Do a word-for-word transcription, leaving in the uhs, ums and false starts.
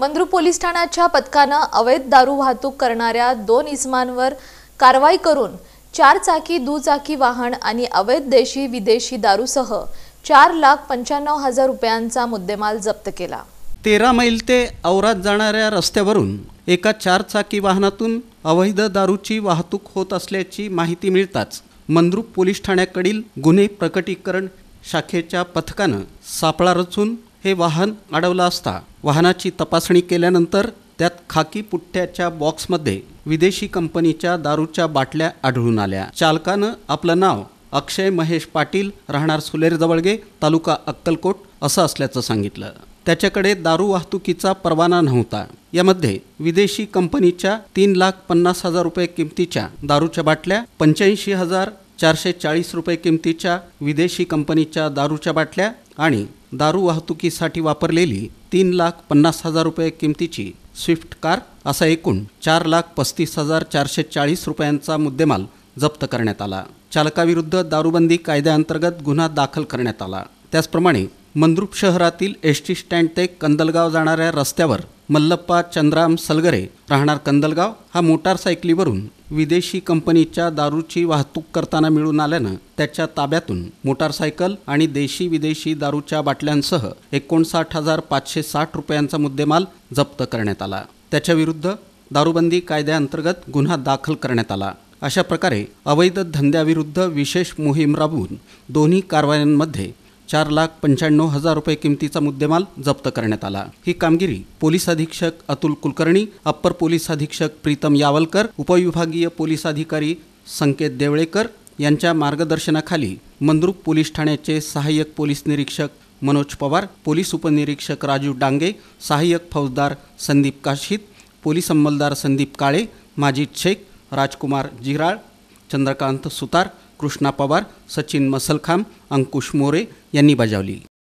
Mandrup police ठाण्याच्या पथकानं अवैध दारू वाहतूक करणाऱ्या दोन इसमांवर कारवाई करून चार चाकी दुचाकी वाहन आणि अवैध देशी विदेशी दारूसह चार लाख पंच्याण्णव हजार रुपयांचा मुद्देमाल जप्त केला। तेरा मैल ते औराद जाणाऱ्या रस्त्यावरून एका चार चाकी वाहनातून अवैध दारूची वाहतूक होत असल्याची माहिती मिळताच मंद्रुप पोलीस ठाण्याकडील गुन्हे प्रकटीकरण शाखेच्या पथकानं सापळा रचून हे वाहन अडवलं असता वाहनाची तपासणी केल्यानंतर त्यात खाकी पुठ्ठ्याच्या बॉक्समध्ये विदेशी कंपनीच्या दारूच्या बाटल्या आढळून आल्या। चालकानं आपलं नाव अक्षय महेश पाटील राहणार सुलेर जवळगे तालुका अक्कलकोट असं असल्याचं सांगितलं। त्याच्याकडे दारू वाहतुकीचा परवाना नव्हता। यामध्ये विदेशी कंपनीच्या तीन लाख पन्नास हजार रुपये किमतीच्या दारूच्या बाटल्या, पंच्याऐंशी हजार चारशे चाळीस रुपये किमतीच्या विदेशी कंपनीच्या दारूच्या बाटल्या आणि दारू वाहतुकीसाठी वापरलेली तीन लाख पन्नास हजार रुपये किमतीची स्विफ्ट कार असा एकूण चार लाख पस्तीस हजार चारशे चाळीस रुपयांचा मुद्देमाल जप्त करण्यात आला। चालकाविरुद्ध दारूबंदी कायद्याअंतर्गत गुन्हा दाखल करण्यात आला। त्याचप्रमाणे मंद्रुप शहरातील एस टी स्टँड ते कंदलगाव जाणाऱ्या रस्त्यावर मल्लप्पा चंद्राम सलगरे राहणार कंदलगाव हा मोटारसायकलीवरून विदेशी कंपनीच्या दारूची वाहतूक करताना मिळून आल्यानं त्याच्या ताब्यातून मोटारसायकल आणि देशी विदेशी दारूच्या बाटल्यांसह एकोणसाठ हजार पाचशे साठ रुपयांचा मुद्देमाल जप्त करण्यात आला। त्याच्याविरुद्ध दारूबंदी कायद्याअंतर्गत गुन्हा दाखल करण्यात आला। अशा प्रकारे अवैध धंद्याविरुद्ध विशेष मोहीम राबवून दोन्ही कारवायांमध्ये चार लाख पंच्याण्णव हजार रुपये किमतीचा मुद्देमाल जप्त करण्यात आला। ही कामगिरी पोलीस अधीक्षक अतुल कुलकर्णी, अप्पर पोलीस अधीक्षक प्रीतम यावलकर, उपविभागीय पोलीस अधिकारी संकेत देवळेकर यांच्या मार्गदर्शनाखाली मंद्रुप पोलीस ठाण्याचे सहाय्यक पोलीस निरीक्षक मनोज पवार, पोलीस उपनिरीक्षक राजू डांगे, सहाय्यक फौजदार संदीप काशीद, पोलीस अंमलदार संदीप काळे, माजिद शेख, राजकुमार जिराळ, चंद्रकांत सुतार, कृष्णा पवार, सचिन मसलखाम, अंकुश मोरे यांनी बजावली।